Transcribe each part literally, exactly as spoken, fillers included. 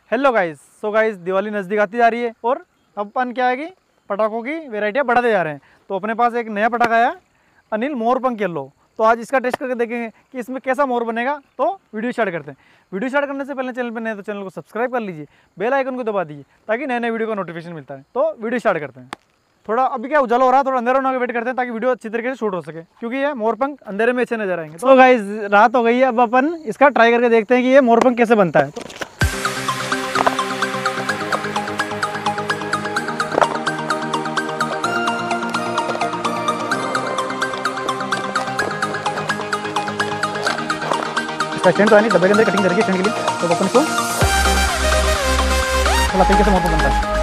Hello guys, so guys Diwali नज़दीक आती जा रही है और अब अपन क्या है कि पटाखों की वेराइटियाँ बढ़ाते जा रहे हैं। तो अपने पास एक नया पटाखा आया, अनिल मोरपंख येलो। तो आज इसका टेस्ट करके देखेंगे कि इसमें कैसा मोर बनेगा। तो वीडियो स्टार्ट करते हैं। वीडियो स्टार्ट करने से पहले चैनल पर नए तो चैनल को सब्सक्राइब कर लीजिए, बेल आइकन को दबा दीजिए ताकि नए नए वीडियो का नोटिफिकेशन मिलता है। तो वीडियो स्टार्ट करते हैं। थोड़ा अभी क्या उजाला हो रहा है, थोड़ा अंधेरा होने का वेट करते हैं ताकि वीडियो अच्छी तरीके से शूट हो सके, क्योंकि ये मोरपंख अंधेरे में अच्छे नजर आएंगे। तो गाइस रात हो गई है, अब अपन इसका ट्राई करके देखते हैं कि ये मोरपंख कैसे बनता है। तो स्टैंड तो है नहीं, डब्बे के अंदर कटिंग करके स्टैंड के लिए। तो अपन इसको थोड़ा तरीके से मोरपंख बनता है।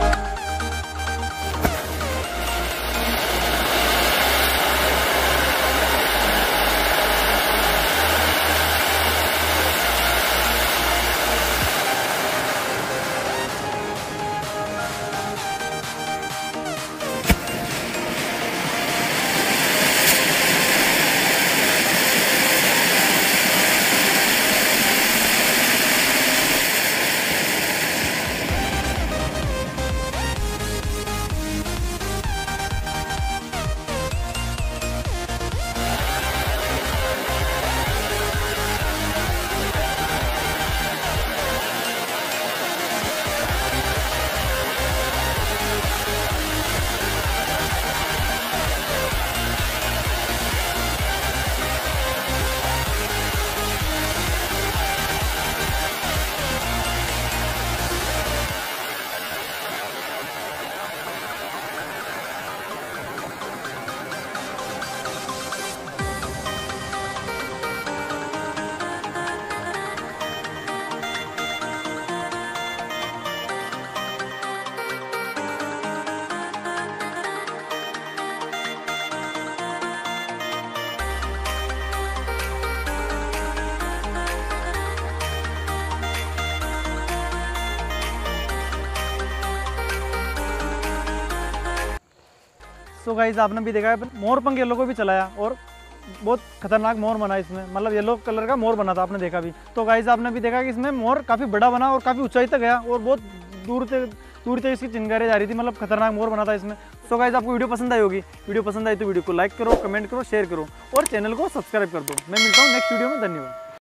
सो so गाइस आपने भी देखा है, मोरपंख येलो को भी चलाया और बहुत खतरनाक मोर बना इसमें, मतलब येलो कलर का मोर बना था, आपने देखा भी। तो गाइस आपने भी देखा कि इसमें मोर काफ़ी बड़ा बना और काफ़ी ऊंचाई तक गया और बहुत दूर तक दूर तक इसकी चिंगारी जा रही थी, मतलब खतरनाक मोर बना था इसमें। सो गाइस आपको वीडियो पसंद आई होगी। वीडियो पसंद आई तो वीडियो को लाइक करो, कमेंट करो, शेयर करो और चैनल को सब्सक्राइब कर दो। मैं मिलता हूँ नेक्स्ट वीडियो में। धन्यवाद।